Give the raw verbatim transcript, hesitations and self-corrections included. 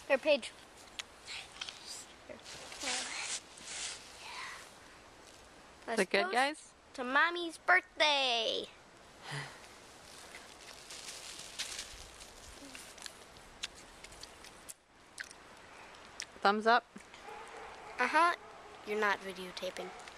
Here, Paige. Is it good, guys? To Mommy's birthday. Thumbs up. Uh-huh. You're not videotaping.